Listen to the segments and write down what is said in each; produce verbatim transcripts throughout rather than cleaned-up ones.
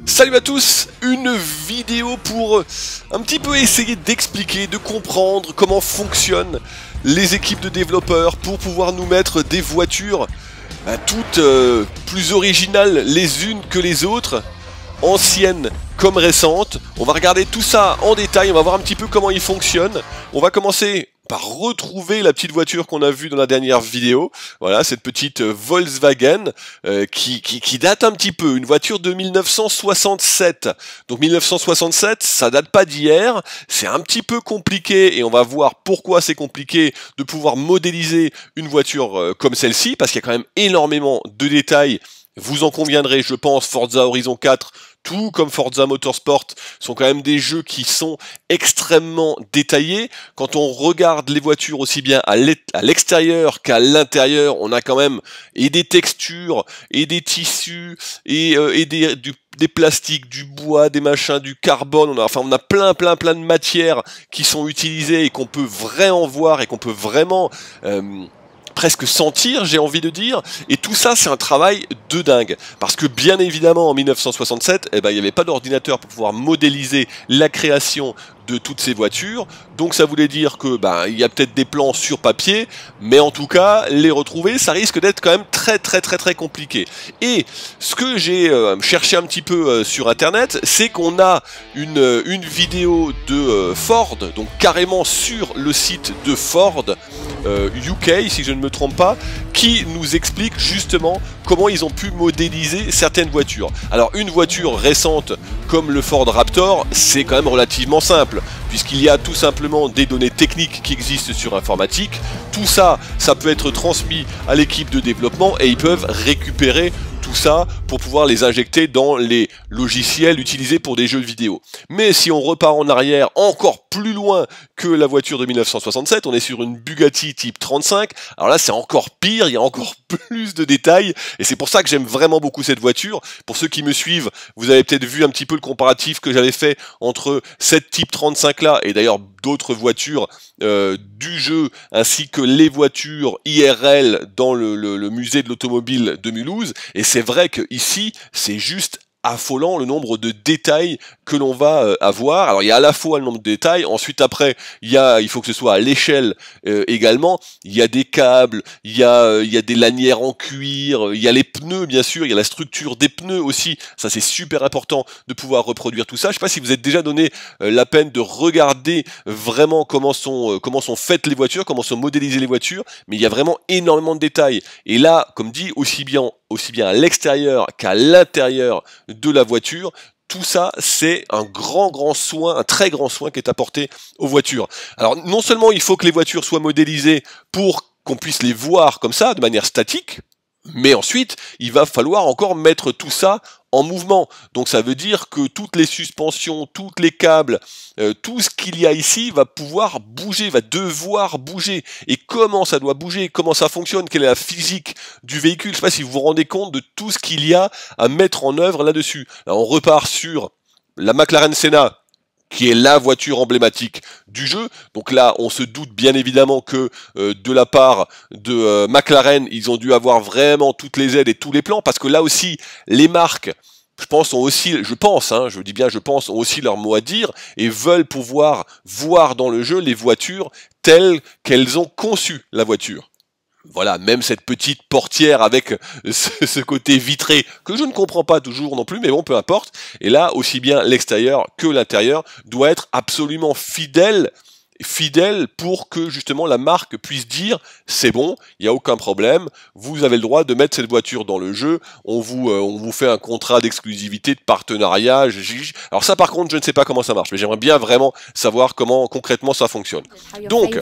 Salut à tous, une vidéo pour un petit peu essayer d'expliquer, de comprendre comment fonctionnent les équipes de développeurs pour pouvoir nous mettre des voitures bah, toutes euh, plus originales les unes que les autres, anciennes comme récentes. On va regarder tout ça en détail, on va voir un petit peu comment ils fonctionnent. On va commencer par retrouver la petite voiture qu'on a vue dans la dernière vidéo. Voilà, cette petite Volkswagen euh, qui, qui, qui date un petit peu, une voiture de mille neuf cent soixante-sept. Donc mille neuf cent soixante-sept, ça date pas d'hier, c'est un petit peu compliqué et on va voir pourquoi c'est compliqué de pouvoir modéliser une voiture euh, comme celle-ci, parce qu'il y a quand même énormément de détails. Vous en conviendrez, je pense, Forza Horizon quatre, tout comme Forza Motorsport, sont quand même des jeux qui sont extrêmement détaillés. Quand on regarde les voitures aussi bien à l'extérieur qu'à l'intérieur, on a quand même et des textures, et des tissus, et, euh, et des, du, des plastiques, du bois, des machins, du carbone. On a, enfin, on a plein, plein, plein de matières qui sont utilisées et qu'on peut vraiment voir et qu'on peut vraiment... Euh, presque sentir, j'ai envie de dire, et tout ça c'est un travail de dingue, parce que bien évidemment en mille neuf cent soixante-sept, eh ben, il n'y avait pas d'ordinateur pour pouvoir modéliser la création de toutes ces voitures, donc ça voulait dire que ben, il y a peut-être des plans sur papier, mais en tout cas les retrouver ça risque d'être quand même très très très très compliqué. Et ce que j'ai euh, cherché un petit peu euh, sur internet, c'est qu'on a une, une vidéo de euh, Ford, donc carrément sur le site de Ford euh, U K si je ne me trompe pas, qui nous explique justement comment ils ont pu modéliser certaines voitures. Alors une voiture récente comme le Ford Raptor, c'est quand même relativement simple, puisqu'il y a tout simplement des données techniques qui existent sur informatique. Tout ça, ça peut être transmis à l'équipe de développement et ils peuvent récupérer tout ça pour pouvoir les injecter dans les logiciels utilisés pour des jeux vidéo. Mais si on repart en arrière encore plus loin que la voiture de mille neuf cent soixante-sept, on est sur une Bugatti type trente-cinq, alors là c'est encore pire, il y a encore plus de détails, et c'est pour ça que j'aime vraiment beaucoup cette voiture. Pour ceux qui me suivent, vous avez peut-être vu un petit peu le comparatif que j'avais fait entre cette type trente-cinq là, et d'ailleurs d'autres voitures euh, du jeu, ainsi que les voitures I R L dans le, le, le musée de l'automobile de Mulhouse, et c'est vrai que ici c'est juste affolant le nombre de détails que l'on va euh, avoir. Alors il y a à la fois le nombre de détails, ensuite après il y a, il faut que ce soit à l'échelle euh, également, il y a des câbles, il y a, euh, il y a des lanières en cuir, il y a les pneus bien sûr, il y a la structure des pneus aussi, ça c'est super important de pouvoir reproduire tout ça. Je sais pas si vous êtes déjà donné euh, la peine de regarder vraiment comment sont, euh, comment sont faites les voitures, comment sont modélisées les voitures, mais il y a vraiment énormément de détails. Et là, comme dit, aussi bien aussi bien à l'extérieur qu'à l'intérieur de la voiture, tout ça, c'est un grand, grand soin, un très grand soin qui est apporté aux voitures. Alors, non seulement il faut que les voitures soient modélisées pour qu'on puisse les voir comme ça, de manière statique, mais ensuite, il va falloir encore mettre tout ça en mouvement. Donc ça veut dire que toutes les suspensions, tous les câbles, euh, tout ce qu'il y a ici va pouvoir bouger, va devoir bouger. Et comment ça doit bouger, comment ça fonctionne, quelle est la physique du véhicule, je ne sais pas si vous vous rendez compte de tout ce qu'il y a à mettre en œuvre là-dessus. Là, on repart sur la McLaren Senna, qui est la voiture emblématique du jeu. Donc là, on se doute bien évidemment que euh, de la part de euh, McLaren, ils ont dû avoir vraiment toutes les aides et tous les plans, parce que là aussi, les marques, je pense, ont aussi, je pense, hein, je dis bien je pense, ont aussi leur mot à dire et veulent pouvoir voir dans le jeu les voitures telles qu'elles ont conçu la voiture. Voilà, même cette petite portière avec ce, ce côté vitré que je ne comprends pas toujours non plus, mais bon, peu importe. Et là, aussi bien l'extérieur que l'intérieur doit être absolument fidèle, fidèle pour que justement la marque puisse dire c'est bon, il n'y a aucun problème, vous avez le droit de mettre cette voiture dans le jeu, on vous, euh, on vous fait un contrat d'exclusivité, de partenariat. Alors ça par contre je ne sais pas comment ça marche, mais j'aimerais bien vraiment savoir comment concrètement ça fonctionne. Donc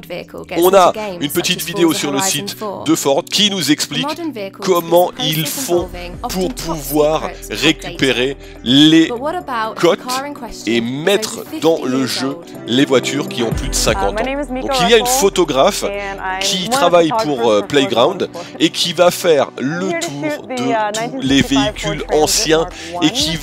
on a une petite vidéo sur le site de Ford qui nous explique comment ils font pour pouvoir récupérer les cotes et mettre dans le jeu les voitures qui ont plus de cinquante ans. Donc il y a une photographe qui travaille pour euh, Playground et qui va faire le tour de tous les véhicules anciens et qui va tout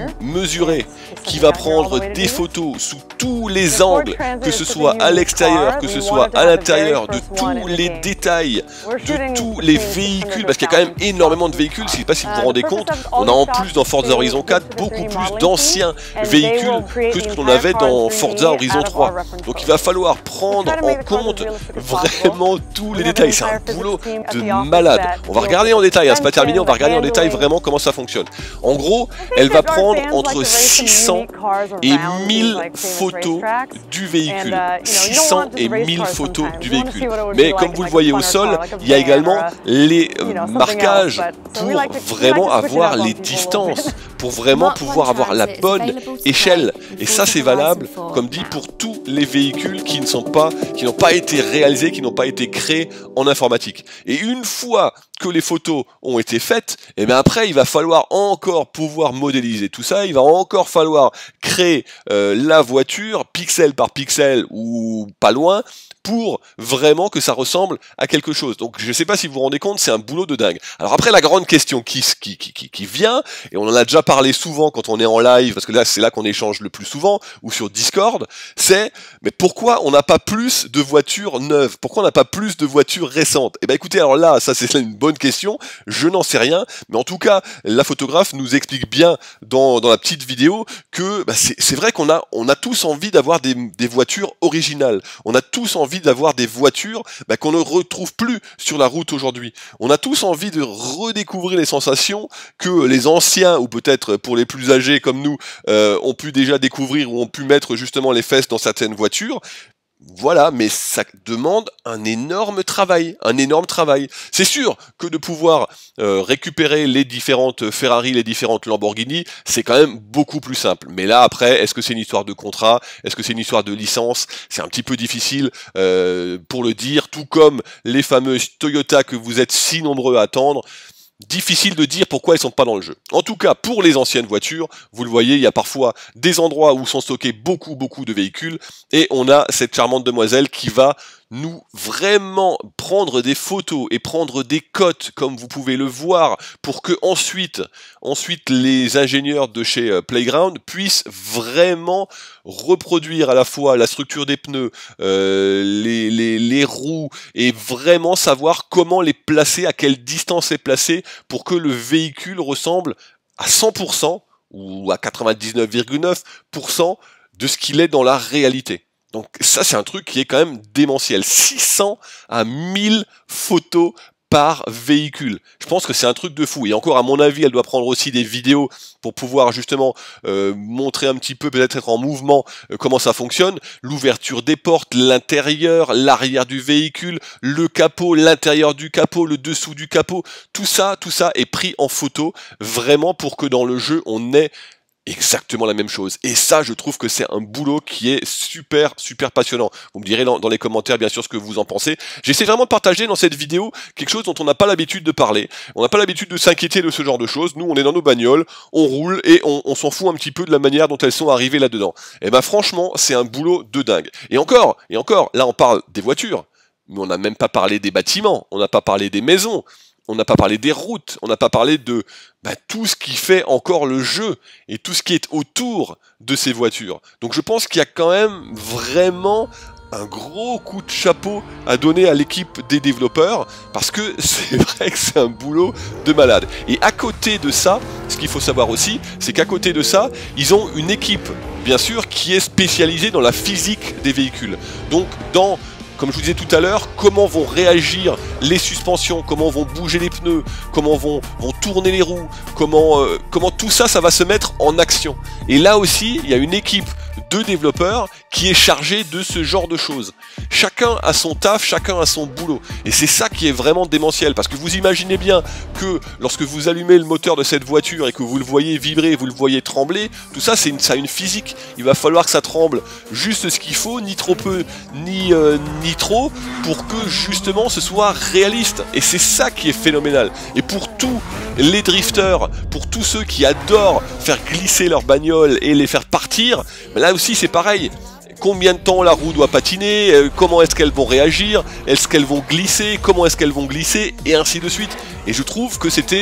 mesurer, qui va prendre des photos sous tous les angles, que ce soit à l'extérieur, que ce soit à l'intérieur, de tous les détails, de tous les véhicules, parce qu'il y a quand même énormément de véhicules. Je ne sais pas si vous vous rendez compte, on a en plus dans Forza Horizon quatre beaucoup plus d'anciens véhicules que ce qu'on avait dans Forza Horizon trois. Donc il va falloir prendre en compte vraiment tous les détails. C'est un boulot de malade. On va regarder en détail, hein, c'est pas terminé, on va regarder en détail vraiment comment ça fonctionne. En gros, elle va prendre entre six cents et mille photos du véhicule. six cents et mille photos du véhicule. Mais comme vous le voyez au sol, il y a également les marquages pour vraiment avoir les distances, pour vraiment pouvoir avoir la bonne échelle. Et ça, c'est valable, comme dit, pour tous les véhicules qui ne sont pas, qui n'ont pas été réalisés, qui n'ont pas été créés en informatique. Et une fois que les photos ont été faites, et bien après il va falloir encore pouvoir modéliser tout ça, il va encore falloir créer euh, la voiture pixel par pixel ou pas loin pour vraiment que ça ressemble à quelque chose. Donc je ne sais pas si vous vous rendez compte, c'est un boulot de dingue. Alors après la grande question qui, qui, qui, qui, qui vient, et on en a déjà parlé souvent quand on est en live, parce que là c'est là qu'on échange le plus souvent, ou sur Discord, c'est mais pourquoi on n'a pas plus de voitures neuves? Pourquoi on n'a pas plus de voitures récentes? Et ben écoutez, alors là, ça c'est une bonne question, je n'en sais rien, mais en tout cas, la photographe nous explique bien dans, dans la petite vidéo que bah, c'est vrai qu'on a, on a tous envie d'avoir des, des voitures originales, on a tous envie d'avoir des voitures bah, qu'on ne retrouve plus sur la route aujourd'hui. On a tous envie de redécouvrir les sensations que les anciens, ou peut-être pour les plus âgés comme nous, euh, ont pu déjà découvrir ou ont pu mettre justement les fesses dans certaines voitures. Voilà, mais ça demande un énorme travail, un énorme travail. C'est sûr que de pouvoir euh, récupérer les différentes Ferrari, les différentes Lamborghini, c'est quand même beaucoup plus simple. Mais là, après, est-ce que c'est une histoire de contrat? Est-ce que c'est une histoire de licence? C'est un petit peu difficile euh, pour le dire, tout comme les fameuses Toyota que vous êtes si nombreux à attendre. Difficile de dire pourquoi elles sont pas dans le jeu. En tout cas, pour les anciennes voitures, vous le voyez, il y a parfois des endroits où sont stockés beaucoup, beaucoup de véhicules, et on a cette charmante demoiselle qui va nous vraiment prendre des photos et prendre des cotes, comme vous pouvez le voir, pour que ensuite, ensuite les ingénieurs de chez Playground puissent vraiment reproduire à la fois la structure des pneus, euh, les, les, les roues, et vraiment savoir comment les placer, à quelle distance les placer, pour que le véhicule ressemble à cent pour cent ou à quatre-vingt-dix-neuf virgule neuf pour cent de ce qu'il est dans la réalité. Donc ça, c'est un truc qui est quand même démentiel. six cents à mille photos par véhicule. Je pense que c'est un truc de fou. Et encore, à mon avis, elle doit prendre aussi des vidéos pour pouvoir justement euh, montrer un petit peu, peut-être être en mouvement, euh, comment ça fonctionne. L'ouverture des portes, l'intérieur, l'arrière du véhicule, le capot, l'intérieur du capot, le dessous du capot. Tout ça, tout ça est pris en photo, vraiment pour que dans le jeu, on ait exactement la même chose. Et ça, je trouve que c'est un boulot qui est super, super passionnant. Vous me direz dans, dans les commentaires, bien sûr, ce que vous en pensez. J'essaie vraiment de partager dans cette vidéo quelque chose dont on n'a pas l'habitude de parler. On n'a pas l'habitude de s'inquiéter de ce genre de choses. Nous, on est dans nos bagnoles, on roule et on, on s'en fout un petit peu de la manière dont elles sont arrivées là-dedans. Et ben franchement, c'est un boulot de dingue. Et encore, et encore, là, on parle des voitures, mais on n'a même pas parlé des bâtiments, on n'a pas parlé des maisons, on n'a pas parlé des routes, on n'a pas parlé de bah, tout ce qui fait encore le jeu et tout ce qui est autour de ces voitures. Donc je pense qu'il y a quand même vraiment un gros coup de chapeau à donner à l'équipe des développeurs, parce que c'est vrai que c'est un boulot de malade. Et à côté de ça, ce qu'il faut savoir aussi, c'est qu'à côté de ça, ils ont une équipe, bien sûr, qui est spécialisée dans la physique des véhicules. Donc dans... Comme je vous disais tout à l'heure, comment vont réagir les suspensions, comment vont bouger les pneus, comment vont, vont tourner les roues, comment, euh, comment tout ça, ça va se mettre en action. Et là aussi, il y a une équipe de développeurs qui est chargée de ce genre de choses. Chacun a son taf, chacun a son boulot. Et c'est ça qui est vraiment démentiel, parce que vous imaginez bien que lorsque vous allumez le moteur de cette voiture et que vous le voyez vibrer, vous le voyez trembler, tout ça, c'est une, ça a une physique. Il va falloir que ça tremble juste ce qu'il faut, ni trop peu, ni... Euh, ni trop, pour que justement ce soit réaliste. Et c'est ça qui est phénoménal. Et pour tous les drifters, pour tous ceux qui adorent faire glisser leur bagnole et les faire partir, là aussi c'est pareil. Combien de temps la roue doit patiner, euh, comment est-ce qu'elles vont réagir, est-ce qu'elles vont glisser, comment est-ce qu'elles vont glisser, et ainsi de suite. Et je trouve que c'était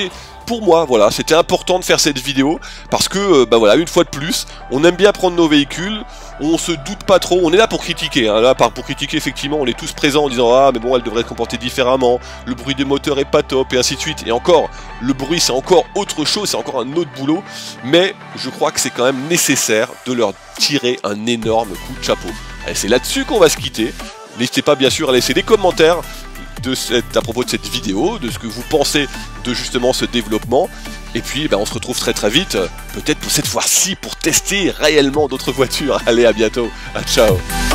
pour moi, voilà, c'était important de faire cette vidéo parce que, euh, bah voilà, une fois de plus, on aime bien prendre nos véhicules, on se doute pas trop, on est là pour critiquer, hein, là pour critiquer effectivement, on est tous présents en disant ah mais bon elle devrait se comporter différemment, le bruit des moteurs est pas top et ainsi de suite, et encore, le bruit c'est encore autre chose, c'est encore un autre boulot, mais je crois que c'est quand même nécessaire de leur tirer un énorme coup de chapeau. Allez, c'est là-dessus qu'on va se quitter, n'hésitez pas bien sûr à laisser des commentaires de cette, à propos de cette vidéo, de ce que vous pensez de justement ce développement. Et puis ben, on se retrouve très très vite, peut-être pour cette fois-ci pour tester réellement d'autres voitures. Allez, à bientôt, à ciao.